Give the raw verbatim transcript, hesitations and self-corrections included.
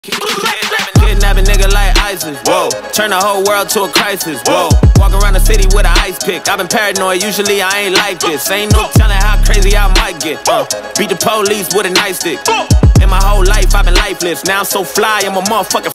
Kidnapping nigga like ISIS, whoa. Turn the whole world to a crisis, whoa. Walk around the city with an ice pick. I've been paranoid, usually I ain't like this. Ain't no telling how crazy I might get. uh, Beat the police with a nightstick. In my whole life I've been lifeless. Now I'm so fly, I'm a motherfucking